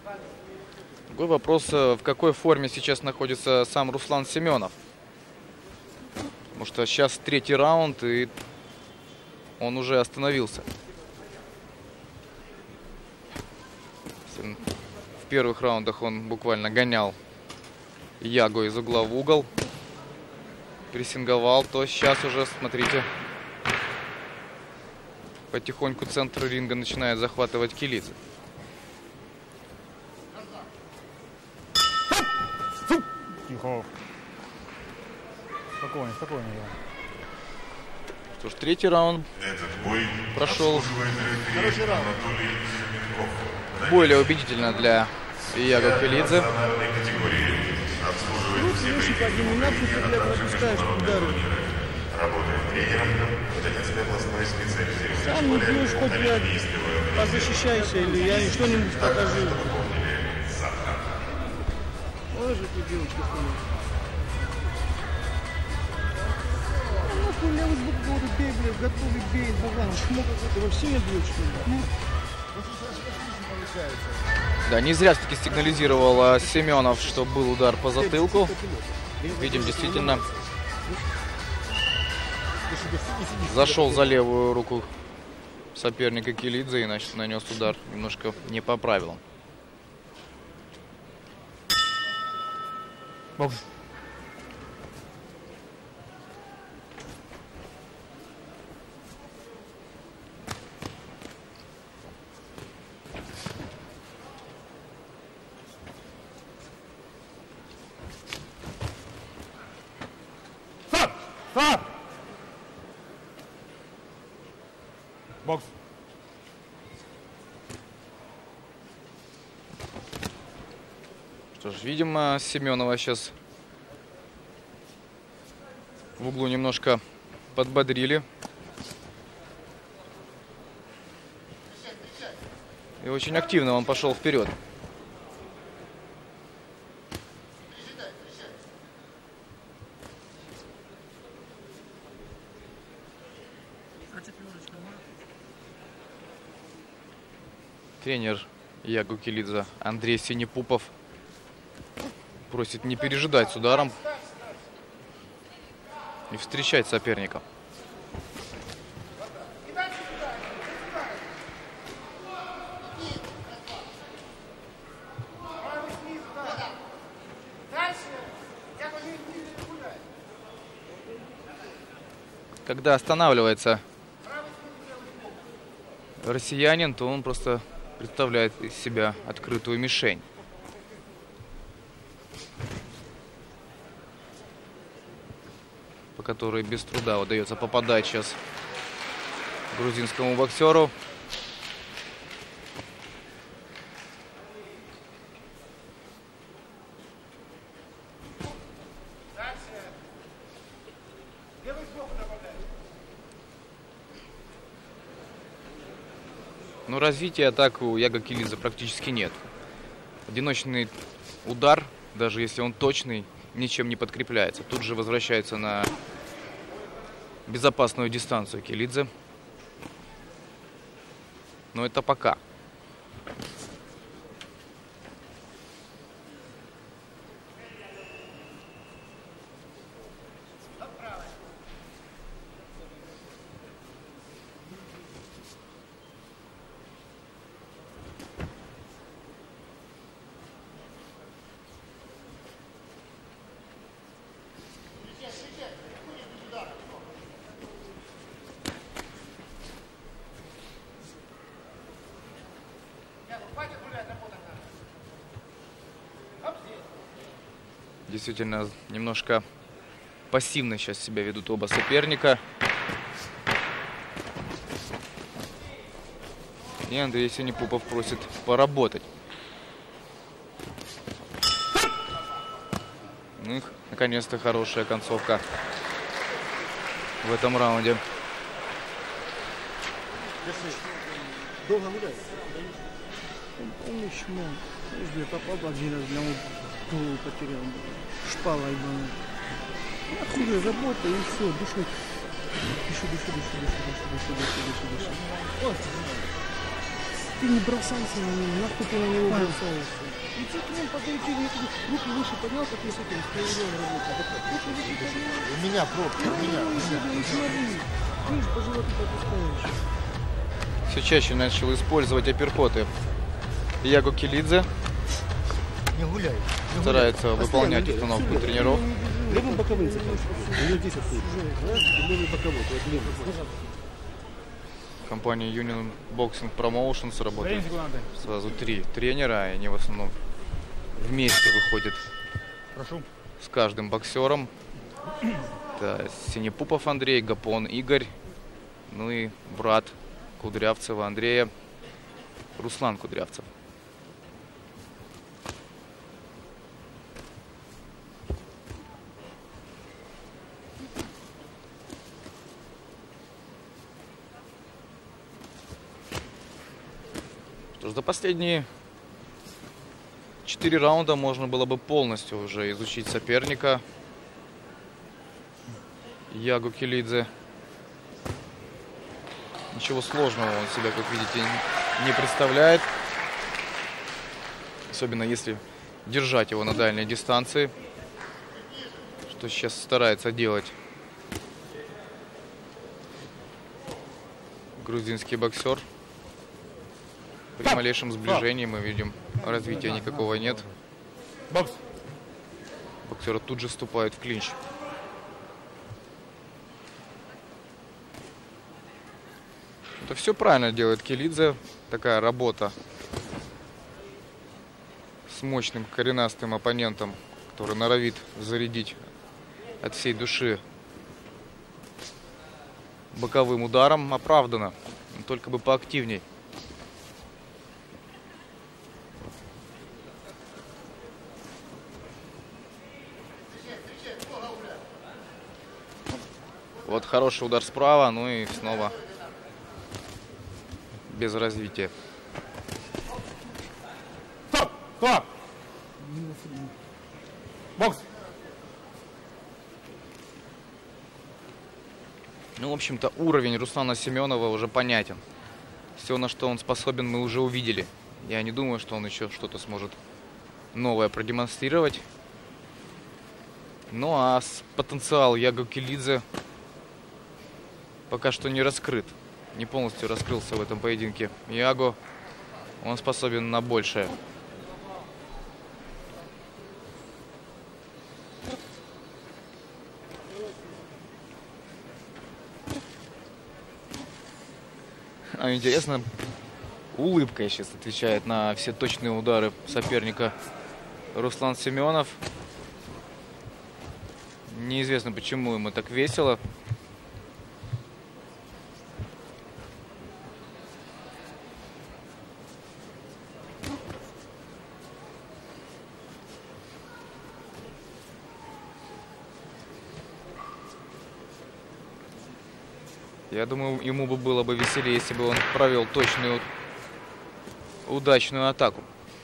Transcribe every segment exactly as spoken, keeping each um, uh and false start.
Другой вопрос, в какой форме сейчас находится сам Руслан Семенов. Потому что сейчас третий раунд, и он уже остановился. В первых раундах он буквально гонял Ягу из угла в угол, прессинговал, то сейчас уже, смотрите, потихоньку центр ринга начинает захватывать Килидзе. Тихо. Спокойно, спокойно. Что ж, третий раунд прошел более убедительно для Яго Килидзе. Сам не пьешь, хоть я позащищайся, или я что-нибудь покажу. Ой же ты, девочка, ну, я вот буду бей, блядь, готовый бей, боган, шмок какой-то, вообще не бьет, что ли? Да, не зря все-таки сигнализировал Семенов, что был удар по затылку. Видим, действительно зашел за левую руку соперника Килидзе и значит, нанес удар немножко не по правилам. Бокс. Бокс. Что ж, видимо, Семенова сейчас в углу немножко подбодрили. И очень активно он пошел вперед. Тренер Яго Килидзе Андрей Синепупов просит не пережидать с ударом и встречать соперника. Когда останавливается россиянин, то он просто представляет из себя открытую мишень. По которой без труда удается попадать сейчас грузинскому боксеру. Но развития атак у Яго Килидзе практически нет. Одиночный удар, даже если он точный, ничем не подкрепляется. Тут же возвращается на безопасную дистанцию Килидзе. Но это пока. Действительно, немножко пассивно сейчас себя ведут оба соперника. И Андрей Синепупов просит поработать. Ну, наконец-то хорошая концовка в этом раунде. Долго гуляет? Он чмо. Я попал один раз, для него голову потерял. Шпала ебаная. Нахуй работа и все, дыши. Дыши, дыши, дыши, дыши, дыши, дыши, дыши, дыши, дыши. Ты не бросайся на него, нахуй ты на него бросаешься. Иди к ним, подойди, руки выше поднял, как если ты с пианино работаешь. Руки выше поднял. У меня пробка, у меня, у меня. И смотри, видишь, по животу пропускаешь. Все чаще начал использовать апперкоты Яго Килидзе. Не гуляй. Не Старается гуляй. выполнять Постоянно установку левый, тренеров. Левым боковым заканчивай. У него здесь открыто. Левый боковой, вот левый. Компания Union Boxing Promotions работает. Зрение секунданты. Сразу три тренера, и они в основном вместе выходят Прошу. с каждым боксером. Это Синепупов Андрей, Гапон Игорь, ну и брат Кудрявцева Андрея, Руслан Кудрявцев. Что ж, за последние четыре раунда можно было бы полностью уже изучить соперника Яго Килидзе. Ничего сложного он себя, как видите, не представляет. Особенно если держать его на дальней дистанции, что сейчас старается делать грузинский боксер. При малейшем сближении мы видим, развития никакого нет. Бокс. Боксеры тут же вступают в клинч. Это все правильно делает Килидзе. Такая работа с мощным коренастым оппонентом, который норовит зарядить от всей души боковым ударом, оправдана. Только бы поактивней. Вот хороший удар справа, ну и снова без развития. Стоп! Стоп! Бокс! Ну, в общем-то, уровень Руслана Семенова уже понятен. Все, на что он способен, мы уже увидели. Я не думаю, что он еще что-то сможет новое продемонстрировать. Ну, а потенциал Яго Килидзе пока что не раскрыт. Не полностью раскрылся в этом поединке. Яго, он способен на большее. А интересно, улыбкой сейчас отвечает на все точные удары соперника Руслан Семенов. Неизвестно, почему ему так весело. Я думаю, ему бы было бы веселее, если бы он провел точную, удачную атаку.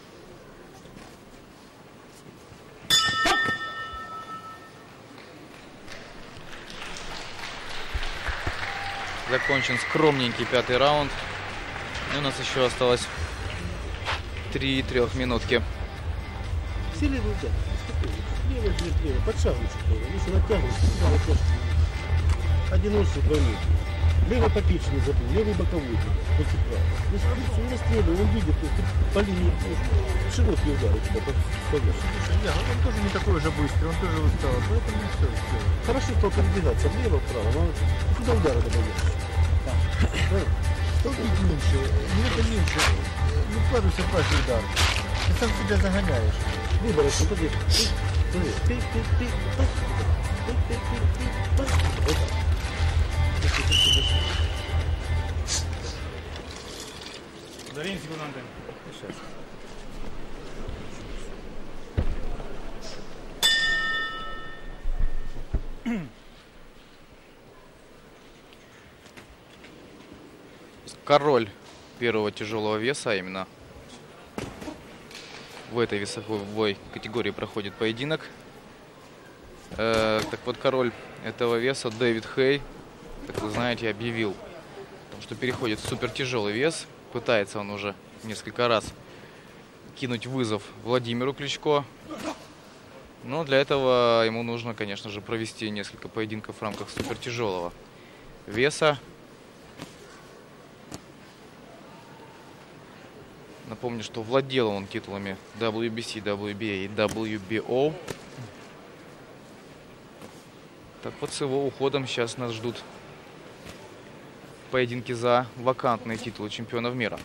Закончен скромненький пятый раунд. И у нас еще осталось три трехминутки. Все левый удар. Левый, левый, левый. Подшагивай чуть-чуть. Если натягиваешь, сюда вот тоже. Одиночный двойник. Левый попечь не забыл, левый боковой. После права. Ну смотри, все, не расстреливай, он видит, ты по линии широкий удар у тебя повыше. Да, он тоже не такой уже быстрый, он тоже устал, поэтому не все. Хорошо стал передвигаться влево-вправо, но куда удара добавляешь? Что бить меньше, минута меньше, не вкладывайся в каждый удар. Ты сам себя загоняешь. Выбор, что ты делаешь? Смотри, ты, ты, ты, так, ты, ты, ты, ты, так, вот так. Зрение секунданты. Сейчас. Король первого тяжелого веса, именно в этой весовой категории проходит поединок. Э, так вот, король этого веса Дэвид Хей, как вы знаете, объявил, что переходит в супертяжелый вес. Пытается он уже несколько раз кинуть вызов Владимиру Кличко. Но для этого ему нужно, конечно же, провести несколько поединков в рамках супертяжелого веса. Напомню, что владел он титулами дабл ю би си, дабл ю би эй и дабл ю би о. Так вот, с его уходом сейчас нас ждут поединки за вакантные титулы чемпионов мира.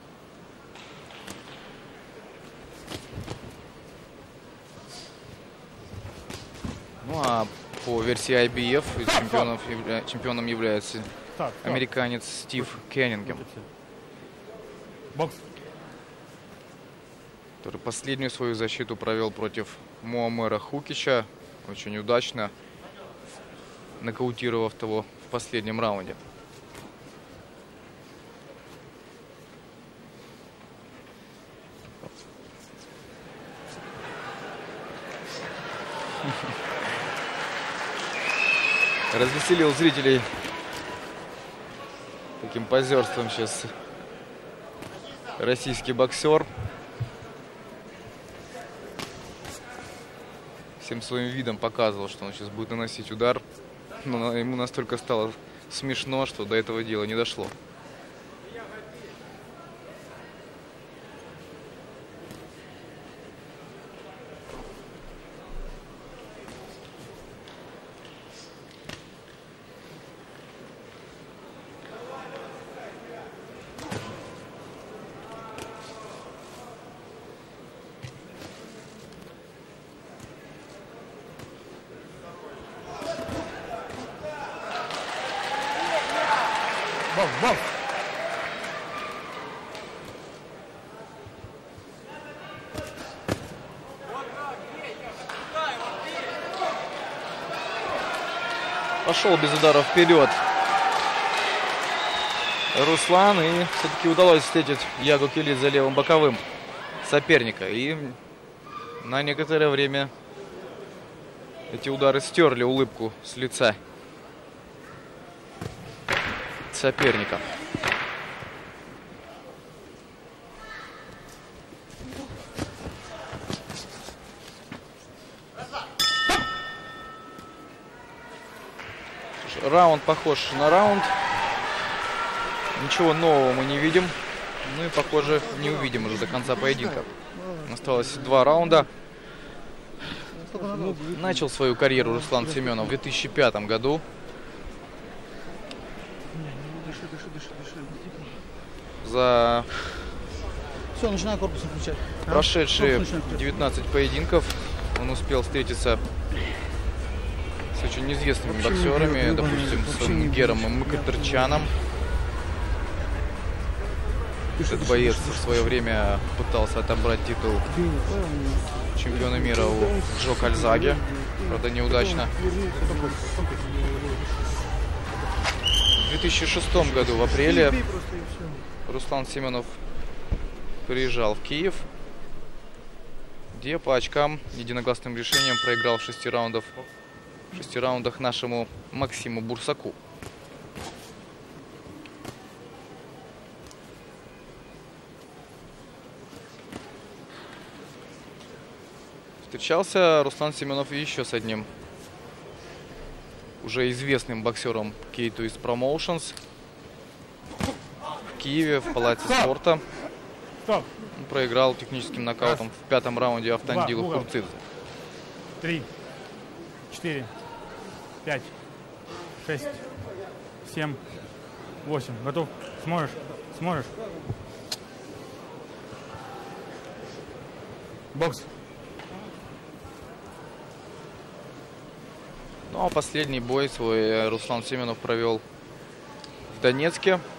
Ну а по версии ай би эф чемпионов, явля... чемпионом является Стоп, стоп. американец Стив Кеннингем, Бокс. который последнюю свою защиту провел против Муаммера Хукича, очень удачно нокаутировав того в последнем раунде. Развеселил зрителей таким позерством сейчас российский боксер. Всем своим видом показывал, что он сейчас будет наносить удар. Но ему настолько стало смешно, что до этого дела не дошло. Бокс, бокс. Пошел без удара вперед Руслан, и все-таки удалось встретить Ягу Килидзе левым боковым соперника. И на некоторое время эти удары стерли улыбку с лица соперника. Раунд похож на раунд. Ничего нового мы не видим. Ну и, похоже, не увидим уже до конца поединка. Осталось два раунда. Начал свою карьеру Руслан Семенов в две тысячи пятом году. За Все, начинаю корпусом включать. прошедшие девятнадцать поединков он успел встретиться с очень известными боксерами, допустим, с Гером Мкатерчаном. Этот боец в свое время пытался отобрать титул чемпиона мира у Джо Кальзаги, правда неудачно. В две тысячи шестом году в апреле Руслан Семенов приезжал в Киев, где по очкам единогласным решением проиграл в шести раундах, в шести раундах нашему Максиму Бурсаку. Встречался Руслан Семенов еще с одним уже известным боксером K two East Promotions в Киеве, в палате спорта. Стоп. Он проиграл техническим нокаутом в пятом раунде Автандилу Два, угол. Хурцидзе. Три, четыре, пять, шесть, семь, восемь. Готов? Сможешь? Сможешь? Бокс. Ну а последний бой свой Руслан Семенов провел в Донецке.